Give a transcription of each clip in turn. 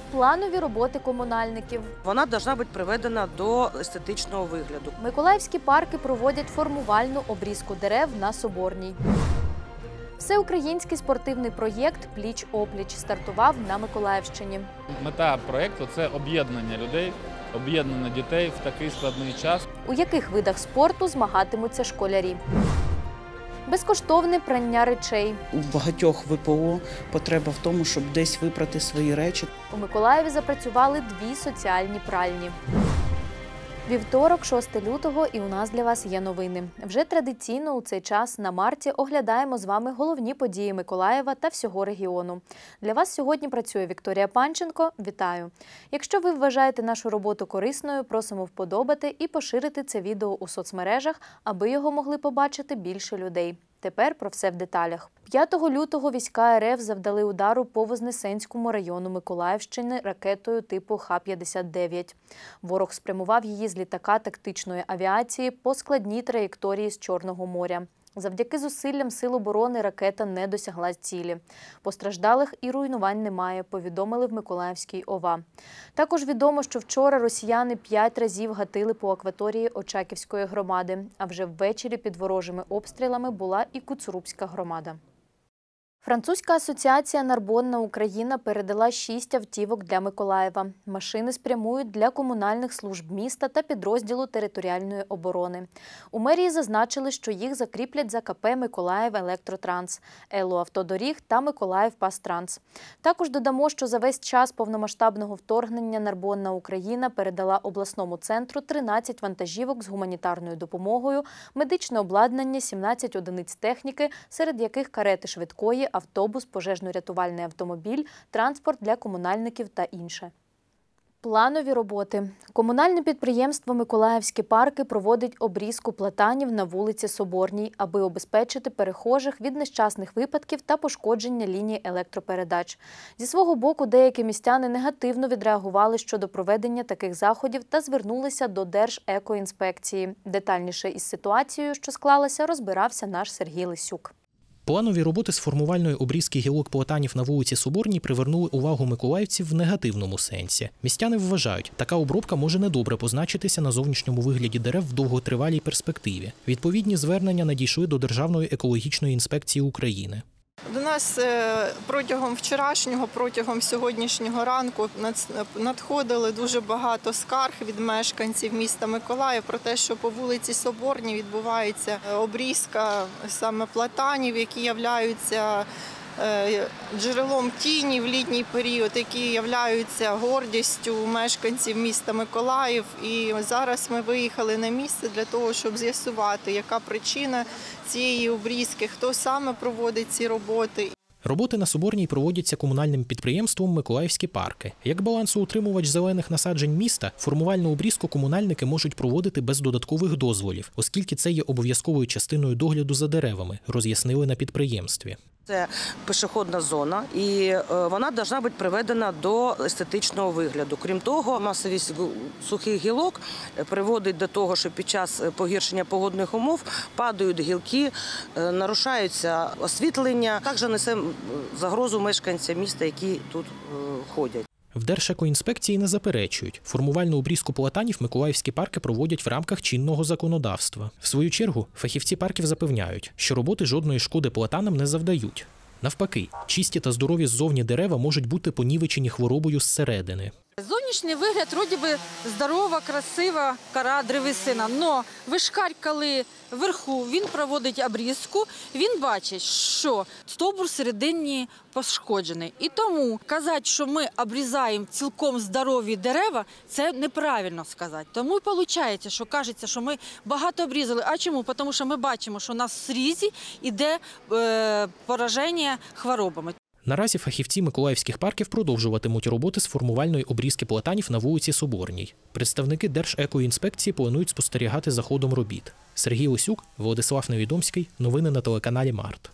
Планові роботи комунальників. Вона повинна бути приведена до естетичного вигляду. Миколаївські парки проводять формувальну обрізку дерев на Соборній. Всеукраїнський спортивний проєкт «Пліч-опліч» стартував на Миколаївщині. Мета проєкту – це об'єднання людей, об'єднання дітей в такий складний час. У яких видах спорту змагатимуться школярі? Безкоштовне прання речей. У багатьох ВПО потреба в тому, щоб десь випрати свої речі. У Миколаєві запрацювали 2 соціальні пральні. Вівторок, 6 лютого, і у нас для вас є новини. Вже традиційно у цей час на Марті оглядаємо з вами головні події Миколаєва та всього регіону. Для вас сьогодні працює Вікторія Панченко. Вітаю! Якщо ви вважаєте нашу роботу корисною, просимо вподобати і поширити це відео у соцмережах, аби його могли побачити більше людей. Тепер про все в деталях. 5 лютого війська РФ завдали удару по Вознесенському району Миколаївщини ракетою типу Х-59. Ворог спрямував її з літака тактичної авіації по складній траєкторії з Чорного моря. Завдяки зусиллям Сил оборони ракета не досягла цілі. Постраждалих і руйнувань немає, повідомили в Миколаївській ОВА. Також відомо, що вчора росіяни 5 разів гатили по акваторії Очаківської громади, а вже ввечері під ворожими обстрілами була і Куцурубська громада. Французька асоціація «Нарбонна Україна» передала 6 автівок для Миколаєва. Машини спрямують для комунальних служб міста та підрозділу територіальної оборони. У мерії зазначили, що їх закріплять за КП «Миколаїв Електротранс», «Елоавтодоріг» та «Миколаїв Пастранс». Також додамо, що за весь час повномасштабного вторгнення «Нарбонна Україна» передала обласному центру 13 вантажівок з гуманітарною допомогою, медичне обладнання, 17 одиниць техніки, серед яких карети швидкої, автобус, пожежно-рятувальний автомобіль, транспорт для комунальників та інше. Планові роботи. Комунальне підприємство «Миколаївські парки» проводить обрізку платанів на вулиці Соборній, аби обезпечити перехожих від нещасних випадків та пошкодження ліній електропередач. Зі свого боку, деякі містяни негативно відреагували щодо проведення таких заходів та звернулися до Держекоінспекції. Детальніше із ситуацією, що склалася, розбирався наш Сергій Лисюк. Планові роботи з формувальної обрізки гілок платанів на вулиці Соборній привернули увагу миколаївців в негативному сенсі. Містяни вважають, така обробка може недобре позначитися на зовнішньому вигляді дерев в довготривалій перспективі. Відповідні звернення надійшли до Державної екологічної інспекції України. До нас протягом вчорашнього, протягом сьогоднішнього ранку надходили дуже багато скарг від мешканців міста Миколаїв про те, що по вулиці Соборній відбувається обрізка саме платанів, які являються джерелом тіні в літній період, які являються гордістю мешканців міста Миколаїв. І зараз ми виїхали на місце для того, щоб з'ясувати, яка причина цієї обрізки, хто саме проводить ці роботи. Роботи на Соборній проводяться комунальним підприємством «Миколаївські парки». Як балансоутримувач зелених насаджень міста, формувальну обрізку комунальники можуть проводити без додаткових дозволів, оскільки це є обов'язковою частиною догляду за деревами, роз'яснили на підприємстві. Це пішохідна зона, і вона повинна бути приведена до естетичного вигляду. Крім того, масовість сухих гілок приводить до того, що під час погіршення погодних умов падають гілки, нарушається освітлення. Також несе загрозу мешканцям міста, які тут ходять. В Держекоінспекції не заперечують. Формувальну обрізку платанів миколаївські парки проводять в рамках чинного законодавства. В свою чергу, фахівці парків запевняють, що роботи жодної шкоди платанам не завдають. Навпаки, чисті та здорові ззовні дерева можуть бути понівечені хворобою зсередини. Зовнішній вигляд, вроді би, здорова, красива кора древесина, але вишкар, коли вверху він проводить обрізку, він бачить, що стовбур всередині пошкоджений. І тому казати, що ми обрізаємо цілком здорові дерева, це неправильно сказати. Тому і виходить, що кажеться, що ми багато обрізали. А чому? Тому що ми бачимо, що у нас в срізі йде пораження хворобами. Наразі фахівці миколаївських парків продовжуватимуть роботи з формувальної обрізки платанів на вулиці Соборній. Представники Держекоінспекції планують спостерігати за ходом робіт. Сергій Лисюк, Владислав Невідомський. Новини на телеканалі Март.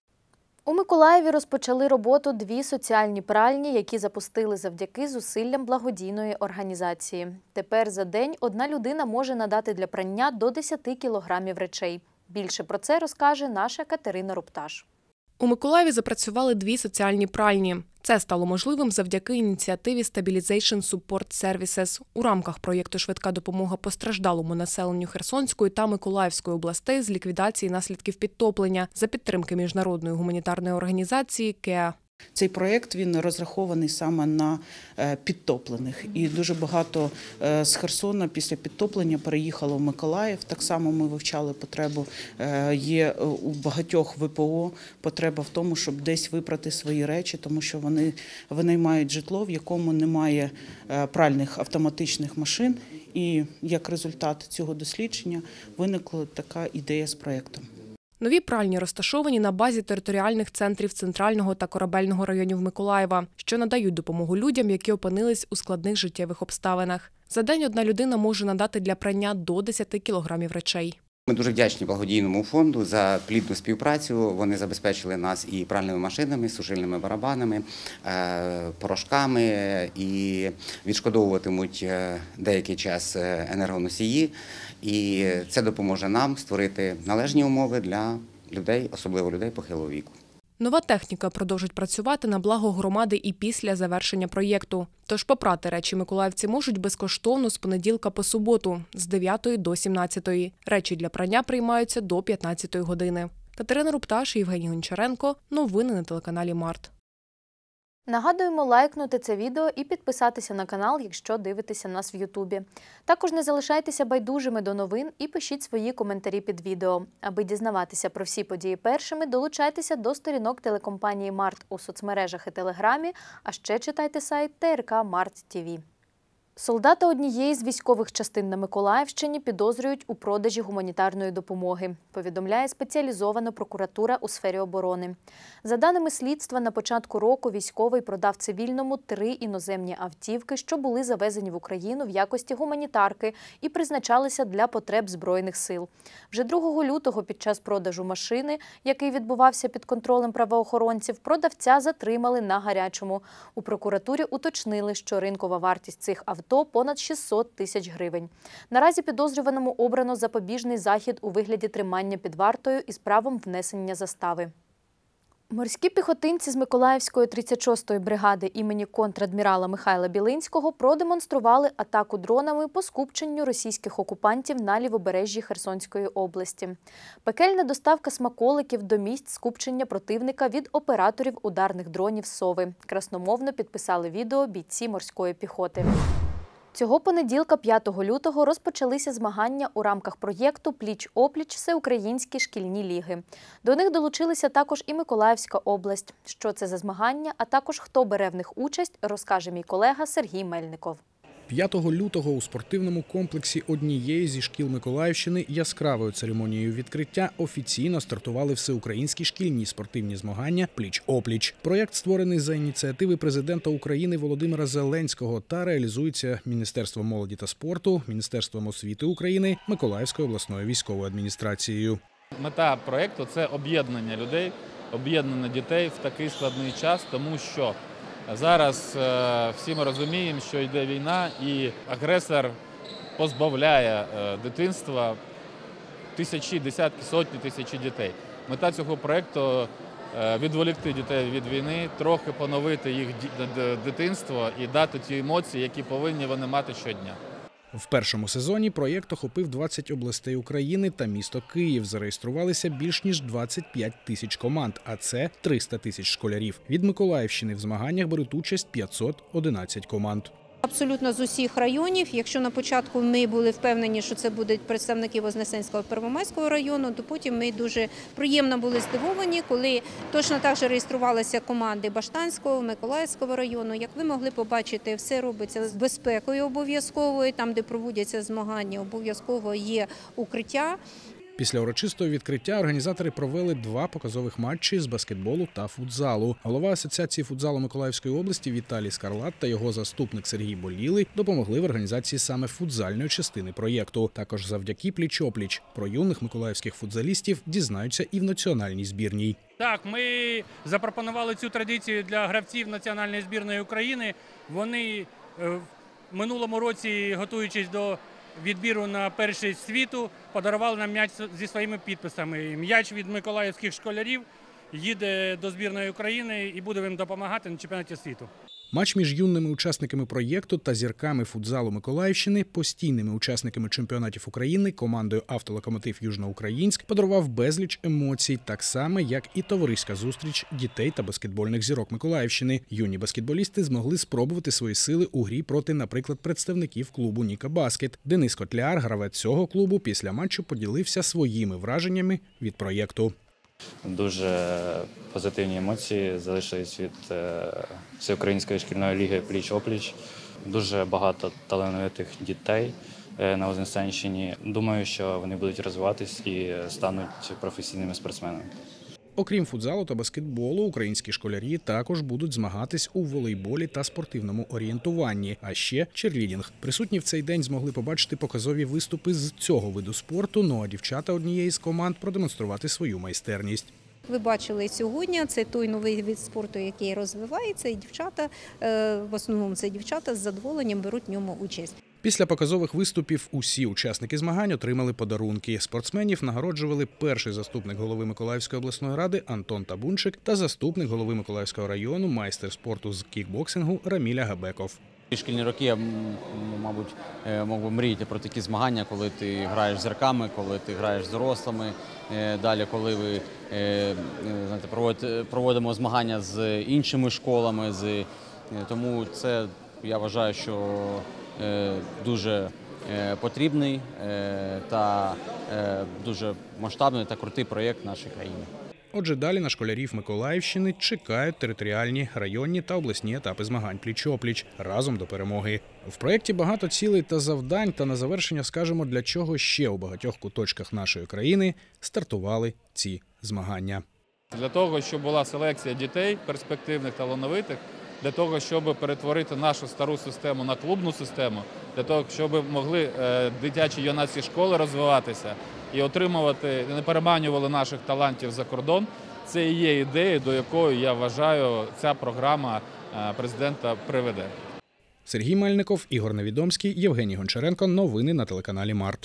У Миколаєві розпочали роботу 2 соціальні пральні, які запустили завдяки зусиллям благодійної організації. Тепер за день одна людина може надати для прання до 10 кілограмів речей. Більше про це розкаже наша Катерина Рупташ. У Миколаєві запрацювали 2 соціальні пральні. Це стало можливим завдяки ініціативі Stabilization Support Services. У рамках проєкту «Швидка допомога постраждалому населенню Херсонської та Миколаївської областей з ліквідації наслідків підтоплення» за підтримки міжнародної гуманітарної організації «КЕА». Цей проєкт він розрахований саме на підтоплених. І дуже багато з Херсона після підтоплення переїхало в Миколаїв. Так само ми вивчали потребу. Є у багатьох ВПО потреба в тому, щоб десь випрати свої речі, тому що вони винаймають житло, в якому немає пральних автоматичних машин. І як результат цього дослідження виникла така ідея з проєктом. Нові пральні розташовані на базі територіальних центрів Центрального та Корабельного районів Миколаєва, що надають допомогу людям, які опинились у складних життєвих обставинах. За день одна людина може надати для прання до 10 кілограмів речей. Ми дуже вдячні благодійному фонду за плідну співпрацю. Вони забезпечили нас і пральними машинами, сушильними барабанами, порошками і відшкодовуватимуть деякий час енергоносії. І це допоможе нам створити належні умови для людей, особливо людей похилого віку. Нова техніка продовжить працювати на благо громади і після завершення проєкту. Тож попрати речі миколаївці можуть безкоштовно з понеділка по суботу з 9 до 17. Речі для прання приймаються до 15 години. Катерина Рупташ, Євгеній Гончаренко. Новини на телеканалі Март. Нагадуємо лайкнути це відео і підписатися на канал, якщо дивитеся нас в Ютубі. Також не залишайтеся байдужими до новин і пишіть свої коментарі під відео. Аби дізнаватися про всі події першими, долучайтеся до сторінок телекомпанії Март у соцмережах і Телеграмі, а ще читайте сайт ТРК Март ТВ. Солдата однієї з військових частин на Миколаївщині підозрюють у продажі гуманітарної допомоги, повідомляє спеціалізована прокуратура у сфері оборони. За даними слідства, на початку року військовий продав цивільному 3 іноземні автівки, що були завезені в Україну в якості гуманітарки і призначалися для потреб Збройних сил. Вже 2 лютого під час продажу машини, який відбувався під контролем правоохоронців, продавця затримали на гарячому. У прокуратурі уточнили, що ринкова вартість цих авто понад 600 тисяч гривень. Наразі підозрюваному обрано запобіжний захід у вигляді тримання під вартою із правом внесення застави. Морські піхотинці з Миколаївської 36-ї бригади імені контрадмірала Михайла Білинського продемонстрували атаку дронами по скупченню російських окупантів на лівобережжі Херсонської області. Пекельна доставка смаколиків до місць скупчення противника від операторів ударних дронів «Сови». Красномовно підписали відео бійці морської піхоти. Цього понеділка, 5 лютого, розпочалися змагання у рамках проєкту «Пліч-опліч. Всеукраїнські шкільні ліги». До них долучилися також і Миколаївська область. Що це за змагання, а також хто бере в них участь, розкаже мій колега Сергій Мельников. 5 лютого у спортивному комплексі однієї зі шкіл Миколаївщини яскравою церемонією відкриття офіційно стартували всеукраїнські шкільні спортивні змагання «Пліч-опліч». Проєкт створений за ініціативи президента України Володимира Зеленського та реалізується Міністерством молоді та спорту, Міністерством освіти України, Миколаївською обласною військовою адміністрацією. Мета проєкту – це об'єднання людей, об'єднання дітей в такий складний час, тому що зараз всі ми розуміємо, що йде війна і агресор позбавляє дитинства тисячі, десятки, сотні тисяч дітей. Мета цього проєкту – відволікти дітей від війни, трохи поновити їх дитинство і дати ті емоції, які повинні вони мати щодня. В першому сезоні проєкт охопив 20 областей України та місто Київ. Зареєструвалися більш ніж 25 тисяч команд, а це 300 тисяч школярів. Від Миколаївщини в змаганнях беруть участь 511 команд. Абсолютно з усіх районів. Якщо на початку ми були впевнені, що це будуть представники Вознесенського Первомайського району, то потім ми дуже приємно були здивовані, коли точно так же реєструвалися команди Баштанського, Миколаївського району. Як ви могли побачити, все робиться з безпекою обов'язковою, там, де проводяться змагання, обов'язково є укриття. Після урочистого відкриття організатори провели 2 показових матчі з баскетболу та футзалу. Голова Асоціації футзалу Миколаївської області Віталій Скарлат та його заступник Сергій Болілий допомогли в організації саме футзальної частини проєкту. Також завдяки «Пліч-опліч» про юних миколаївських футзалістів дізнаються і в національній збірній. Так, ми запропонували цю традицію для гравців національної збірної України. Вони в минулому році, готуючись до відбіру на перший світу, подарували нам м'яч зі своїми підписами. М'яч від миколаївських школярів. їде до збірної України і буде їм допомагати на чемпіонаті світу. Матч між юними учасниками проєкту та зірками футзалу Миколаївщини, постійними учасниками чемпіонатів України, командою «Автолокомотив Южноукраїнськ» подарував безліч емоцій, так само, як і товариська зустріч дітей та баскетбольних зірок Миколаївщини. Юні баскетболісти змогли спробувати свої сили у грі проти, наприклад, представників клубу «Ніка Баскет». Денис Котляр, гравець цього клубу, після матчу поділився своїми враженнями від проєкту. Дуже позитивні емоції залишились від Всеукраїнської шкільної ліги «Пліч-опліч». Дуже багато талановитих дітей на Вознесенщині. Думаю, що вони будуть розвиватись і стануть професійними спортсменами. Окрім футзалу та баскетболу, українські школярі також будуть змагатись у волейболі та спортивному орієнтуванні, а ще черлідінг. Присутні в цей день змогли побачити показові виступи з цього виду спорту, ну а дівчата однієї з команд продемонструвати свою майстерність. Ви бачили сьогодні, це той новий вид спорту, який розвивається, і дівчата, в основному це дівчата, з задоволенням беруть в ньому участь. Після показових виступів усі учасники змагань отримали подарунки. Спортсменів нагороджували перший заступник голови Миколаївської обласної ради Антон Табунчик та заступник голови Миколаївського району, майстер спорту з кікбоксингу Раміля Габеков. Шкільні роки я, мабуть, мог би мріяти про такі змагання, коли ти граєш з зірками, коли ти граєш з дорослими. Далі, коли ви проводимо змагання з іншими школами. Тому це, я вважаю, що дуже потрібний та дуже масштабний та крутий проєкт нашої країни. Отже, далі на школярів Миколаївщини чекають територіальні, районні та обласні етапи змагань пліч-опліч разом до перемоги. В проєкті багато цілей та завдань, та на завершення скажемо, для чого ще у багатьох куточках нашої країни стартували ці змагання. Для того, щоб була селекція дітей, перспективних, талановитих, для того, щоб перетворити нашу стару систему на клубну систему, для того, щоб могли дитячі юнацькі школи розвиватися і отримувати, не переманювали наших талантів за кордон. Це і є ідея, до якої, я вважаю, ця програма президента приведе. Сергій Мельников, Ігор Невідомський, Євгеній Гончаренко. Новини на телеканалі Март.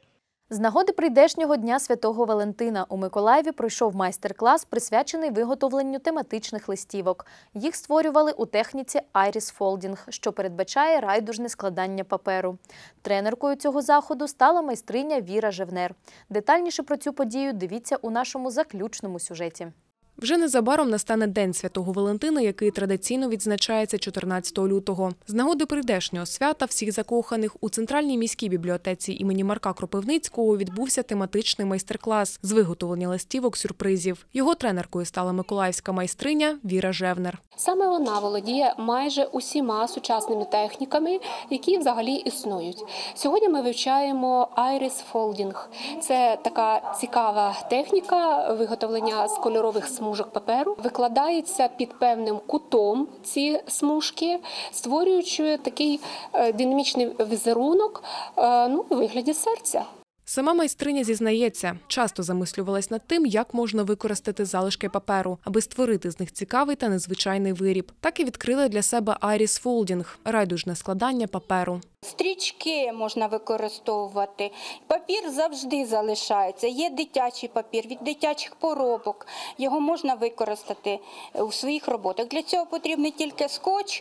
З нагоди прийдешнього Дня Святого Валентина у Миколаєві пройшов майстер-клас, присвячений виготовленню тематичних листівок. Їх створювали у техніці Iris Folding, що передбачає райдужне складання паперу. Тренеркою цього заходу стала майстриня Віра Жевнер. Детальніше про цю подію дивіться у нашому заключному сюжеті. Вже незабаром настане День Святого Валентина, який традиційно відзначається 14 лютого. З нагоди прийдешнього свята всіх закоханих у Центральній міській бібліотеці імені Марка Кропивницького відбувся тематичний майстер-клас з виготовлення листівок-сюрпризів. Його тренеркою стала миколаївська майстриня Віра Жевнер. Саме вона володіє майже усіма сучасними техніками, які взагалі існують. Сьогодні ми вивчаємо Iris Folding. Це така цікава техніка виготовлення з кольорових смужок паперу. Викладається під певним кутом ці смужки, створюючи такий динамічний візерунок у вигляді серця. Сама майстриня зізнається, часто замислювалась над тим, як можна використати залишки паперу, аби створити з них цікавий та незвичайний виріб. Так і відкрила для себе Iris Folding – райдужне складання паперу. Стрічки можна використовувати. Папір завжди залишається. Є дитячий папір від дитячих поробок. Його можна використати у своїх роботах. Для цього потрібен тільки скотч,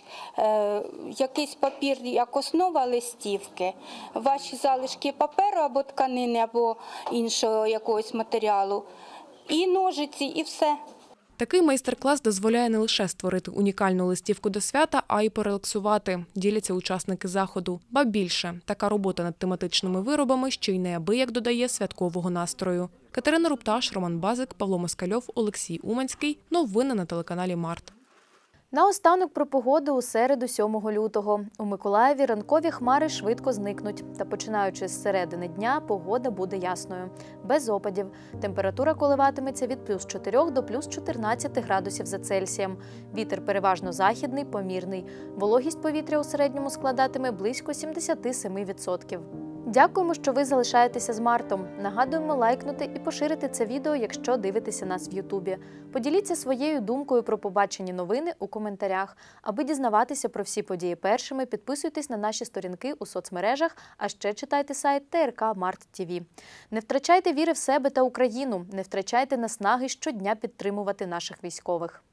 якийсь папір як основа листівки, ваші залишки паперу або тканини, або іншого якогось матеріалу, і ножиці, і все. Такий майстер-клас дозволяє не лише створити унікальну листівку до свята, а й порелаксувати, діляться учасники заходу. Ба більше, така робота над тематичними виробами ще й неабияк додає святкового настрою. Катерина Рупташ, Роман Базик, Павло Москальов, Олексій Уманський. Новини на телеканалі Март. Наостанок про погоду у середу 7 лютого. У Миколаєві ранкові хмари швидко зникнуть. Та починаючи з середини дня, погода буде ясною. Без опадів. Температура коливатиметься від плюс 4 до плюс 14 градусів за Цельсієм. Вітер переважно західний, помірний. Вологість повітря у середньому складатиме близько 77%. Дякуємо, що ви залишаєтеся з Мартом. Нагадуємо лайкнути і поширити це відео, якщо дивитеся нас в Ютубі. Поділіться своєю думкою про побачені новини у коментарях. Аби дізнаватися про всі події першими, підписуйтесь на наші сторінки у соцмережах, а ще читайте сайт ТРК Март ТВ. Не втрачайте віри в себе та Україну, не втрачайте наснаги щодня підтримувати наших військових.